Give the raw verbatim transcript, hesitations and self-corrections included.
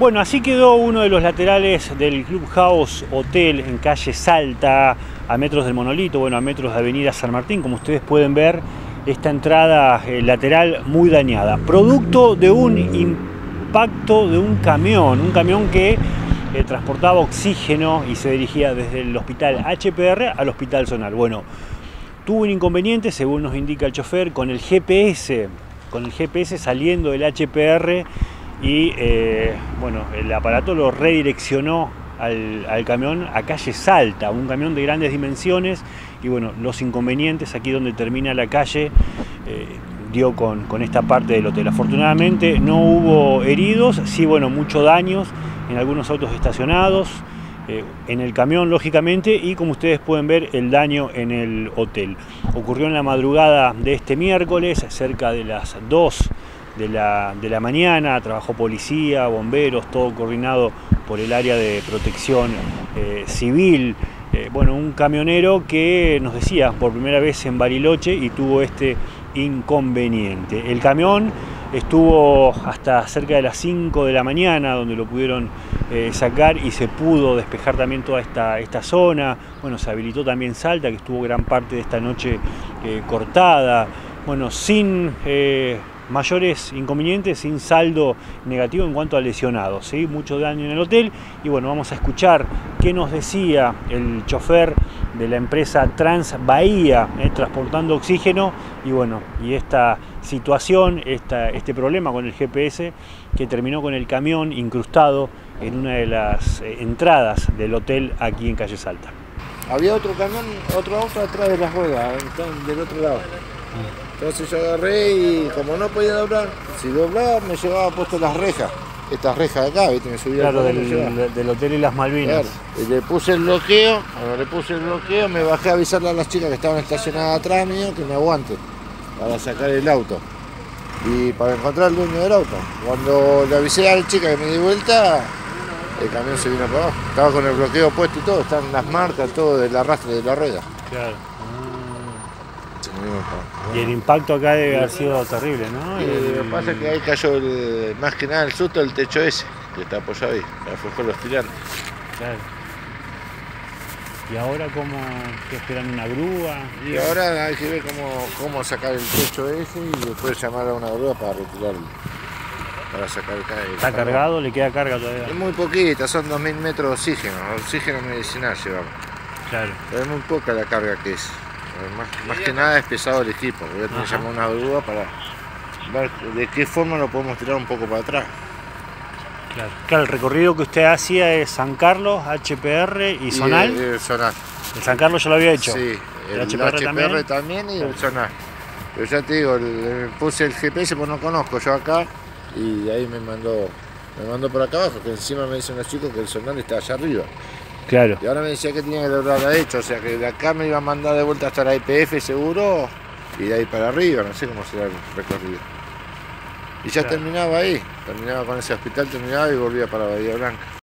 Bueno, así quedó uno de los laterales del Clubhouse Hotel en calle Salta, a metros del Monolito, bueno, a metros de Avenida San Martín. Como ustedes pueden ver, esta entrada eh, lateral muy dañada, producto de un impacto de un camión, un camión que eh, transportaba oxígeno y se dirigía desde el hospital H P R al hospital Zonal. Bueno, tuvo un inconveniente, según nos indica el chofer, con el G P S, con el G P S saliendo del H P R y eh, bueno, el aparato lo redireccionó al, al camión a calle Salta, un camión de grandes dimensiones, y bueno, los inconvenientes aquí donde termina la calle eh, dio con, con esta parte del hotel. Afortunadamente no hubo heridos, sí, bueno, muchos daños en algunos autos estacionados, eh, en el camión lógicamente, y como ustedes pueden ver, el daño en el hotel. Ocurrió en la madrugada de este miércoles, cerca de las dos de la, de la mañana. Trabajó policía, bomberos, todo coordinado por el área de protección eh, civil. Eh, bueno, un camionero que nos decía por primera vez en Bariloche y tuvo este inconveniente. El camión estuvo hasta cerca de las cinco de la mañana, donde lo pudieron eh, sacar y se pudo despejar también toda esta, esta zona. Bueno, se habilitó también Salta, que estuvo gran parte de esta noche eh, cortada. Bueno, sin eh, mayores inconvenientes, sin saldo negativo en cuanto a lesionados, ¿sí? Mucho daño en el hotel. Y bueno, vamos a escuchar qué nos decía el chofer de la empresa Trans Bahía, eh, transportando oxígeno, y bueno, y esta situación, esta, este problema con el G P S que terminó con el camión incrustado en una de las eh, entradas del hotel aquí en calle Salta. Había otro camión, otro auto atrás de las ruedas, del otro lado. Entonces yo agarré y como no podía doblar, si doblaba me llevaba puesto las rejas, estas rejas de acá, ¿viste? Me subía claro, al del, del hotel y las Malvinas. Claro. Y le puse el bloqueo, cuando le puse el bloqueo me bajé a avisarle a las chicas que estaban estacionadas atrás mío que me aguante para sacar el auto y para encontrar al dueño del auto. Cuando le avisé a la chica que me di vuelta, el camión se vino para abajo. Estaba con el bloqueo puesto y todo, están las marcas, todo del arrastre de la rueda. Claro. Y el impacto acá debe haber sido terrible, ¿no? Y el... Lo que pasa es que ahí cayó el, más que nada el susto del techo ese, que está apoyado ahí, aflojó los tirantes. Claro. ¿Y ahora cómo te esperan una grúa? Y ahora hay que ver cómo, cómo sacar el techo ese y después llamar a una grúa para retirarlo, para sacar el carga. ¿Está cargado? ¿Le queda carga todavía? Es muy poquita, son dos mil metros de oxígeno, oxígeno medicinal llevamos. Claro. Pero es muy poca la carga que es. Más, más que nada es pesado el equipo, voy a tener que llamar a una grúa para ver de qué forma lo podemos tirar un poco para atrás. Claro, claro, el recorrido que usted hacía es San Carlos, H P R y Zonal. Y el, el Zonal. El San Carlos ya lo había hecho. Sí, el, el H P R, H P R también, también y el Zonal. Pero ya te digo, el, puse el G P S, pues no conozco yo acá, y ahí me mandó, me mandó por acá abajo, que encima me dicen los chicos que el Zonal está allá arriba. Claro. Y ahora me decía que tenía que doblar a hecho, o sea que de acá me iba a mandar de vuelta hasta la I P F seguro, y de ahí para arriba, no sé cómo será el recorrido. Y ya claro. terminaba ahí, terminaba con ese hospital, terminaba y volvía para Bahía Blanca.